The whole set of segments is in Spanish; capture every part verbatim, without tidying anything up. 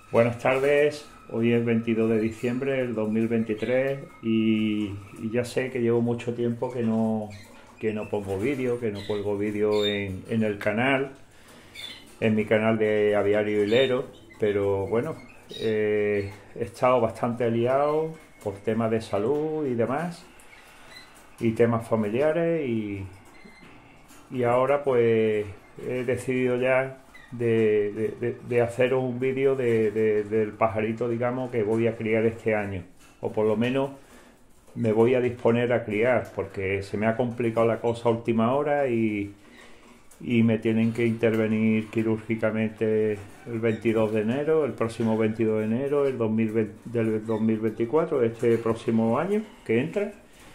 Buenas tardes, hoy es veintidós de diciembre del dos mil veintitrés y, y ya sé que llevo mucho tiempo que no, que no pongo vídeo, que no cuelgo vídeo en, en el canal, en mi canal de Aviario Hilero, pero bueno, eh, he estado bastante liado por temas de salud y demás, y temas familiares y, y ahora pues he decidido ya de, de, de, de hacer un vídeo de, de, del pajarito, digamos, que voy a criar este año, o por lo menos me voy a disponer a criar, porque se me ha complicado la cosa a última hora y, y me tienen que intervenir quirúrgicamente el veintidós de enero, el próximo veintidós de enero el dos mil veinte, del dos mil veinticuatro, este próximo año que entra.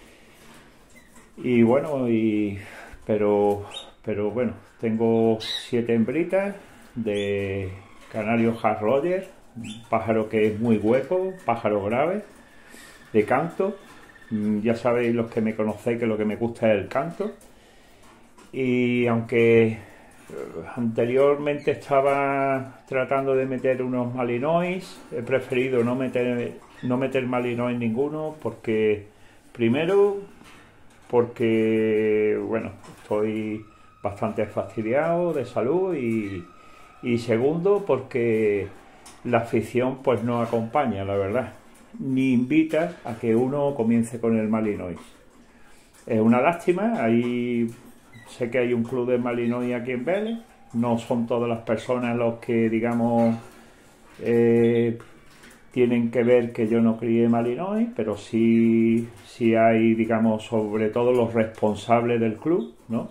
Y bueno, y pero pero bueno, tengo siete hembritas de canario Haas Rogers, un pájaro que es muy hueco, pájaro grave, de canto. Ya sabéis los que me conocéis que lo que me gusta es el canto. Y aunque anteriormente estaba tratando de meter unos malinois, he preferido no meter, no meter malinois ninguno porque, primero, porque, bueno, estoy bastante fastidiado de salud y, y segundo, porque la afición pues no acompaña, la verdad, ni invita a que uno comience con el malinois. Es una lástima, ahí sé que hay un club de malinois aquí en Vélez, no son todas las personas los que, digamos, eh, tienen que ver que yo no crié malinois, pero sí, sí hay, digamos, sobre todo los responsables del club, ¿no?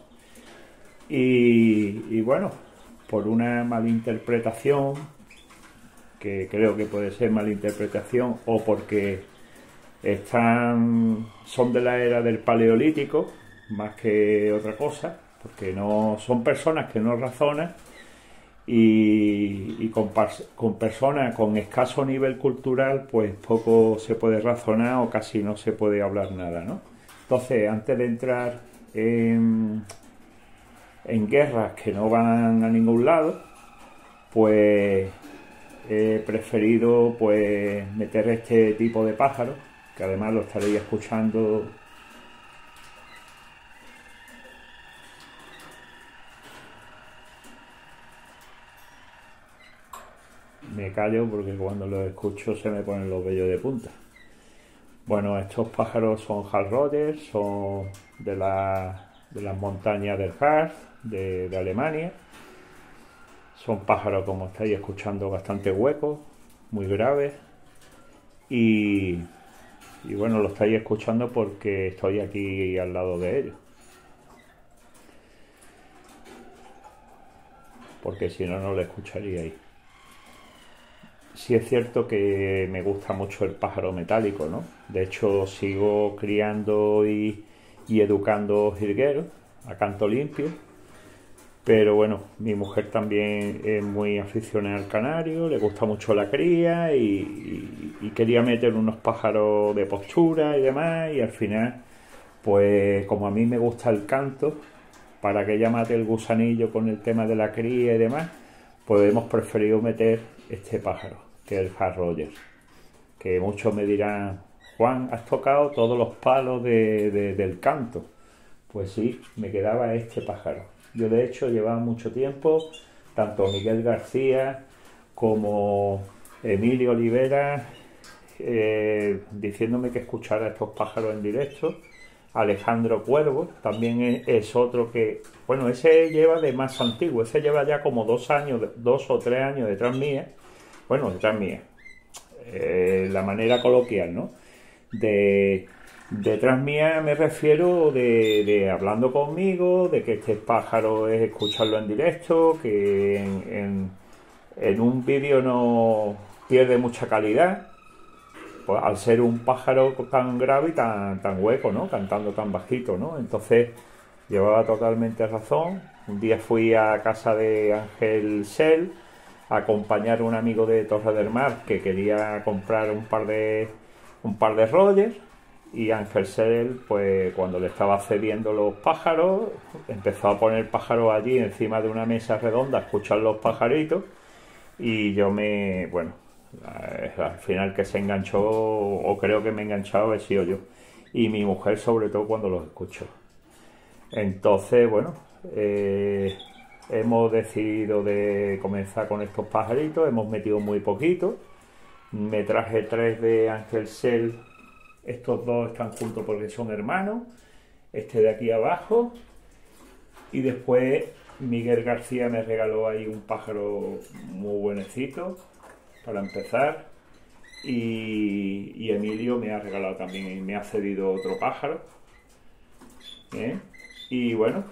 Y, y bueno, por una malinterpretación, que creo que puede ser malinterpretación, o porque están, son de la era del Paleolítico, más que otra cosa, porque no son personas que no razonan y, y con, con personas con escaso nivel cultural pues poco se puede razonar o casi no se puede hablar nada, ¿no? Entonces, antes de entrar en, en guerras que no van a ningún lado, pues he preferido pues meter este tipo de pájaros, que además lo estaréis escuchando. Me callo porque cuando los escucho se me ponen los vellos de punta. Bueno, estos pájaros son Haas Rogers, son de, la, de las montañas del Harz, de, de Alemania. Son pájaros, como estáis escuchando, bastante huecos, muy graves. Y, y bueno, lo estáis escuchando porque estoy aquí al lado de ellos. Porque si no, no lo escucharíais. Sí es cierto que me gusta mucho el pájaro metálico, ¿no? De hecho, sigo criando y, y educando jilgueros a canto limpio. Pero bueno, mi mujer también es muy aficionada al canario, le gusta mucho la cría y, y, y quería meter unos pájaros de postura y demás. Y al final, pues como a mí me gusta el canto, para que ella mate el gusanillo con el tema de la cría y demás, pues hemos preferido meter este pájaro, que es el Haas Rogers. Que muchos me dirán, Juan, has tocado todos los palos de, de, del canto. Pues sí, me quedaba este pájaro. Yo de hecho llevaba mucho tiempo, tanto Miguel García como Emilio Olivera, eh, diciéndome que escuchara estos pájaros en directo. Alejandro Cuervo también es, es otro que, bueno, ese lleva de más antiguo, ese lleva ya como dos años, dos o tres años detrás mía, bueno, detrás mía, eh, la manera coloquial, ¿no? De detrás mía me refiero de, de hablando conmigo, de que este pájaro es escucharlo en directo, que en, en, en un vídeo no pierde mucha calidad. Pues al ser un pájaro tan grave y tan, tan hueco, ¿no? Cantando tan bajito, ¿no? Entonces llevaba totalmente razón. Un día fui a casa de Ángel Sell a acompañar a un amigo de Torre del Mar que quería comprar un par de un par de Rogers, y Ángel Sell, pues cuando le estaba cediendo los pájaros, empezó a poner pájaros allí encima de una mesa redonda a escuchar los pajaritos. Y yo me, bueno, Eh, Al final que se enganchó, o creo que me he enganchado, he sido yo. Y mi mujer sobre todo cuando los escucho. Entonces, bueno, eh, hemos decidido de comenzar con estos pajaritos, hemos metido muy poquito. Me traje tres de Ángel Sell, estos dos están juntos porque son hermanos, este de aquí abajo, y después Miguel García me regaló ahí un pájaro muy buenecito para empezar, y, y Emilio me ha regalado también, me ha cedido otro pájaro. ¿Eh? Y bueno,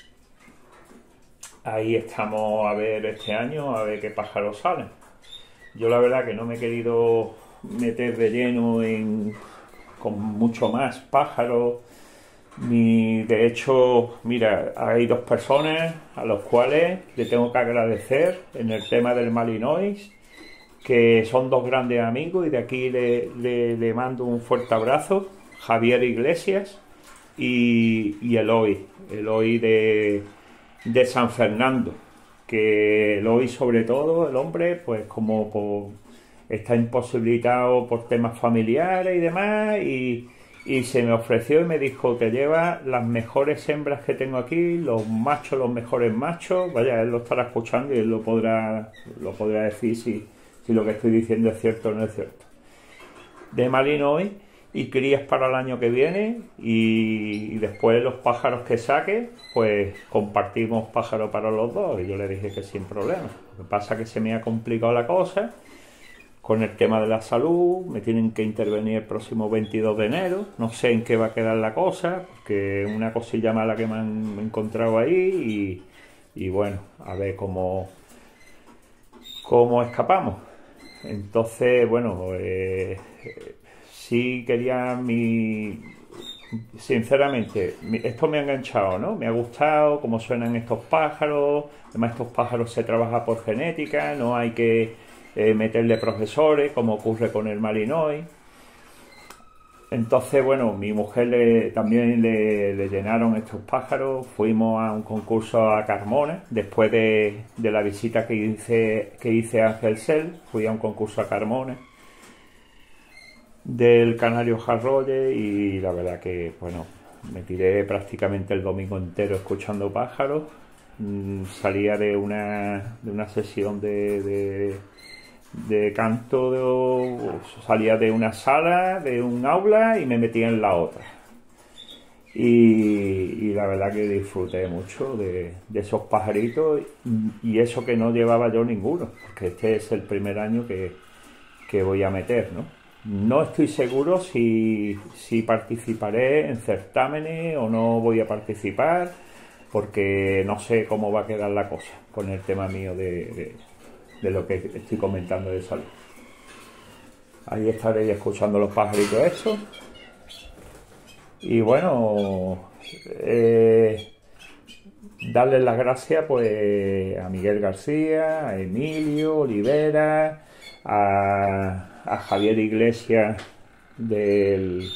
ahí estamos a ver este año, a ver qué pájaros salen. Yo la verdad que no me he querido meter de lleno en, con mucho más pájaros, ni de hecho, mira, hay dos personas a los cuales le tengo que agradecer en el tema del Malinois, que son dos grandes amigos, y de aquí le, le, le mando un fuerte abrazo, Javier Iglesias y, y Eloy, Eloy de, de San Fernando. Que Eloy sobre todo, el hombre, pues como por, está imposibilitado por temas familiares y demás, y, y se me ofreció y me dijo, te lleva las mejores hembras que tengo aquí, los machos, los mejores machos. Vaya, él lo estará escuchando y él lo podrá, lo podrá decir si, si lo que estoy diciendo es cierto o no es cierto. De Malinois, y crías para el año que viene, y, y después los pájaros que saque, pues compartimos pájaros para los dos. Y yo le dije que sin problema. Lo que pasa es que se me ha complicado la cosa con el tema de la salud, me tienen que intervenir el próximo veintidós de enero, no sé en qué va a quedar la cosa, porque una cosilla mala que me han encontrado ahí, y, y bueno, a ver cómo, cómo escapamos. Entonces, bueno, eh, sí quería mi... Sinceramente, esto me ha enganchado, ¿no? Me ha gustado cómo suenan estos pájaros. Además, estos pájaros se trabaja por genética, no hay que eh, meterle profesores, como ocurre con el Malinois. Entonces, bueno, mi mujer le, también le, le llenaron estos pájaros. Fuimos a un concurso a Carmona, después de, de la visita que hice, que hice a Ángel Sell, fui a un concurso a Carmona del Canario Jarrolle, y la verdad que, bueno, me tiré prácticamente el domingo entero escuchando pájaros. Mm, salía de una, de una sesión de, de, de canto, de, salía de una sala, de un aula, y me metía en la otra. Y, y la verdad que disfruté mucho de, de esos pajaritos, y eso que no llevaba yo ninguno, porque este es el primer año que, que voy a meter, ¿no? No estoy seguro si, si participaré en certámenes o no voy a participar, porque no sé cómo va a quedar la cosa con el tema mío de, de, de lo que estoy comentando de salud. Ahí estaréis escuchando los pajaritos estos. Y bueno, eh, darles las gracias pues a Miguel García, a Emilio Olivera, a... a Javier Iglesias del,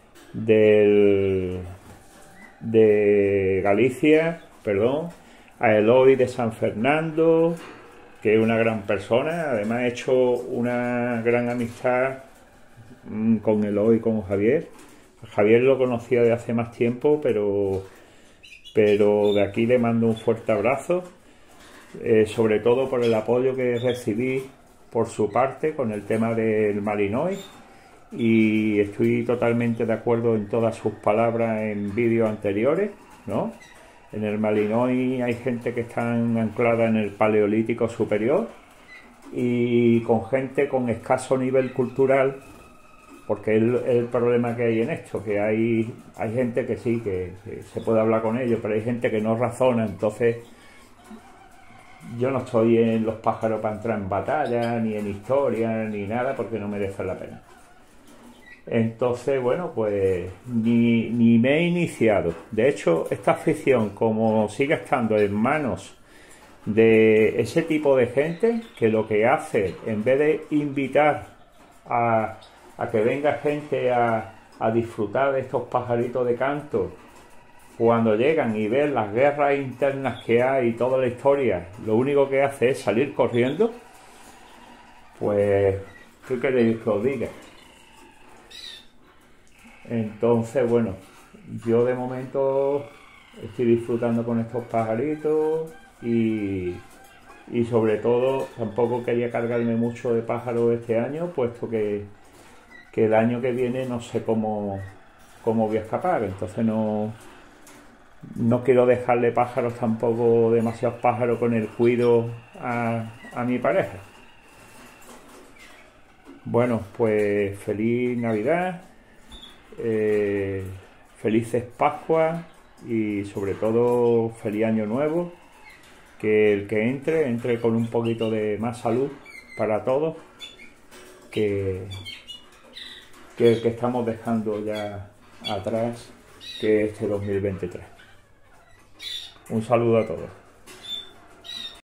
del de Galicia, perdón, a Eloy de San Fernando, que es una gran persona. Además he hecho una gran amistad mmm, con Eloy y con Javier. Javier lo conocía de hace más tiempo, pero pero de aquí le mando un fuerte abrazo, eh, sobre todo por el apoyo que recibí por su parte con el tema del Malinois, y estoy totalmente de acuerdo en todas sus palabras en vídeos anteriores, ¿no? En el Malinois hay gente que está anclada en el Paleolítico superior, y con gente con escaso nivel cultural, porque es el, el problema que hay en esto, que hay, hay gente que sí, que, que se puede hablar con ellos, pero hay gente que no razona. Entonces yo no estoy en los pájaros para entrar en batalla, ni en historia, ni nada, porque no merece la pena. Entonces, bueno, pues ni, ni me he iniciado. De hecho, esta afición, como sigue estando en manos de ese tipo de gente, que lo que hace, en vez de invitar a, a que venga gente a, a disfrutar de estos pajaritos de canto, cuando llegan y ven las guerras internas que hay y toda la historia, lo único que hace es salir corriendo, pues ¿Qué queréis que os diga? Entonces, bueno, yo de momento estoy disfrutando con estos pajaritos y, y sobre todo tampoco quería cargarme mucho de pájaros este año, puesto que, que el año que viene no sé cómo, cómo voy a escapar, entonces no, no quiero dejarle pájaros tampoco, demasiados pájaros con el cuido a, a mi pareja. Bueno, pues feliz Navidad, eh, felices Pascuas y sobre todo feliz Año Nuevo. Que el que entre, entre con un poquito de más salud para todos que, que el que estamos dejando ya atrás, que este dos mil veintitrés. Un saludo a todos.